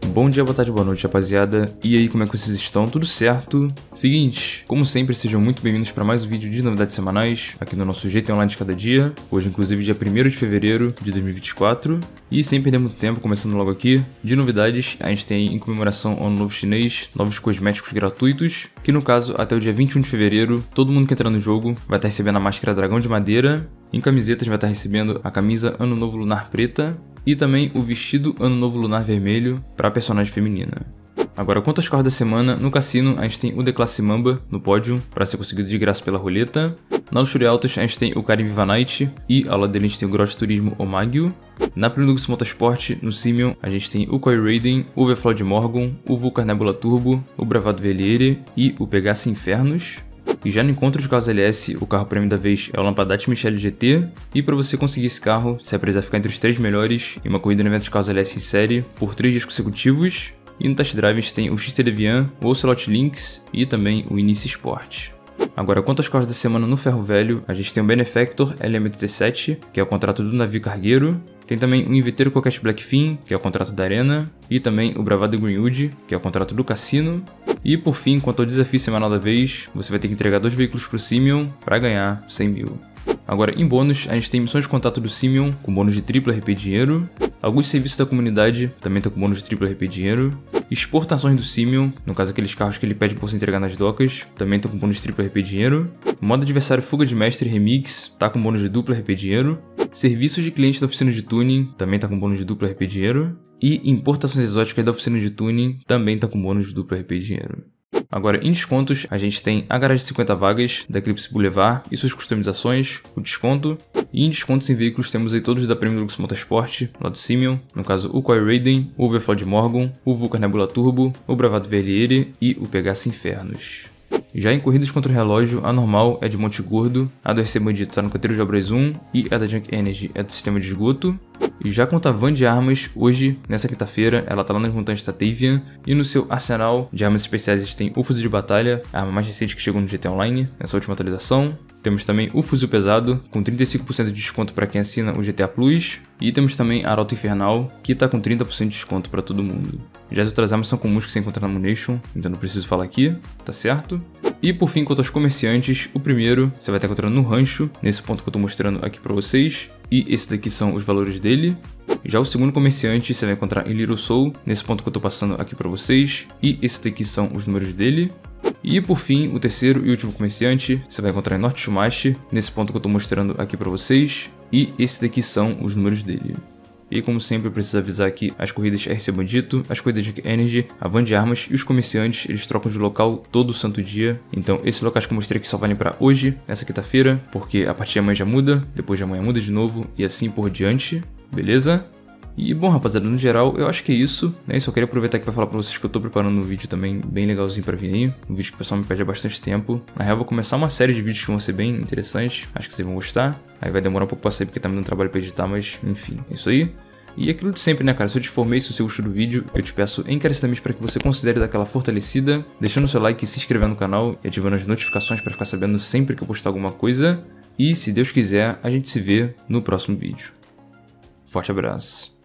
Bom dia, boa tarde, boa noite, rapaziada. E aí, como é que vocês estão? Tudo certo? Seguinte, como sempre, sejam muito bem-vindos para mais um vídeo de novidades semanais aqui no nosso GT Online de cada dia. Hoje, inclusive, dia 1º de fevereiro de 2024. E sem perder muito tempo, começando logo aqui, de novidades, a gente tem em comemoração ao Ano Novo Chinês, novos cosméticos gratuitos, que no caso, até o dia 21 de fevereiro, todo mundo que entrar no jogo vai estar recebendo a máscara Dragão de Madeira. Em camisetas vai estar recebendo a camisa Ano Novo Lunar preta e também o vestido Ano Novo Lunar vermelho para personagem feminina. Agora, quanto às carros da semana, no cassino a gente tem o The Classe Mamba no pódio para ser conseguido de graça pela roleta. Na Luxury Autos a gente tem o Karim Viva Night e ao lado dele a gente tem o Gross Turismo Omagio. Na Prinlux Motorsport, no Simeon, a gente tem o Koi Raiden, o Overflow de Morgan, o Vulcar Nebula Turbo, o Bravado Veliere e o Pegasus Infernos. E já no encontro de carros LS, o carro prêmio da vez é o Lampadati Michele GT, e para você conseguir esse carro, você vai precisar ficar entre os 3 melhores em uma corrida no evento de carros LS em série por 3 dias consecutivos. E no Test Drive a gente tem o XT Devian, o Ocelot Lynx e também o Inice Sport. Agora, quanto aos carros da semana no Ferro Velho, a gente tem o Benefactor LM87, que é o contrato do navio cargueiro. Tem também o Inveteiro Coquette Blackfin, que é o contrato da Arena. E também o Bravado Greenwood, que é o contrato do Cassino. E por fim, quanto ao desafio semanal da vez, você vai ter que entregar 2 veículos para o Simeon para ganhar 100 mil. Agora, em bônus, a gente tem missões de contato do Simeon, com bônus de triplo RP dinheiro. Alguns serviços da comunidade também estão com bônus de triplo RP dinheiro. Exportações do Simeon, no caso aqueles carros que ele pede por se entregar nas docas, também estão com bônus de triplo RP dinheiro. Modo adversário Fuga de Mestre Remix, tá com bônus de duplo RP dinheiro. Serviços de cliente da oficina de tuning, também tá com bônus de duplo RP dinheiro. E importações exóticas da oficina de tuning, também tá com bônus de duplo RP dinheiro. Agora, em descontos, a gente tem a garagem de 50 vagas da Eclipse Boulevard e suas customizações, o desconto. E em descontos em veículos temos aí todos da Prinlux Motorsport, lá do Simeon, no caso o Koi Raiden, o Overflow de Morgan, o Vulcar Nebula Turbo, o Bravado Veliere e o Pegasus Infernos. Já em corridas contra o relógio, a normal é de Monte Gordo, a do RC Bandito está no canteiro de obras 1 e a da Junk Energy é do sistema de esgoto. E já quanto a van de armas, hoje, nessa quinta-feira, ela tá lá nas montanhas Tatavian e no seu arsenal de armas especiais a gente tem o fuzil de batalha, a arma mais recente que chegou no GT Online, nessa última atualização. Temos também o fuzil pesado, com 35% de desconto para quem assina o GTA Plus. E temos também a Arauto Infernal, que tá com 30% de desconto para todo mundo. Já as outras armas são comuns que você encontra na Munition, então não preciso falar aqui, tá certo? E por fim, quanto aos comerciantes, o primeiro você vai estar encontrando no rancho, nesse ponto que eu tô mostrando aqui para vocês. E esses daqui são os valores dele. Já o segundo comerciante você vai encontrar em Little Soul, nesse ponto que eu tô passando aqui para vocês. E esses daqui são os números dele. E por fim, o terceiro e último comerciante você vai encontrar em Norte Shumashi, nesse ponto que eu tô mostrando aqui para vocês. E esses daqui são os números dele. E como sempre, eu preciso avisar que as corridas RC Bandito, as corridas de Energy, a van de armas e os comerciantes, eles trocam de local todo santo dia. Então, esses locais que eu mostrei aqui só valem para hoje, nessa quinta-feira, porque a partir de amanhã já muda, depois de amanhã muda de novo e assim por diante, beleza? E bom, rapaziada, no geral, eu acho que é isso, né? Só queria aproveitar aqui para falar para vocês que eu tô preparando um vídeo também bem legalzinho para vir aí. Um vídeo que o pessoal me pede há bastante tempo. Na real, eu vou começar uma série de vídeos que vão ser bem interessantes. Acho que vocês vão gostar. Aí vai demorar um pouco pra sair porque tá me dando trabalho pra editar, mas enfim, é isso aí. E aquilo de sempre, né, cara? Se eu te formei, se você gostou do vídeo, eu te peço encarecidamente para que você considere dar aquela fortalecida, deixando o seu like, se inscrevendo no canal e ativando as notificações para ficar sabendo sempre que eu postar alguma coisa. E se Deus quiser, a gente se vê no próximo vídeo. Forte abraço.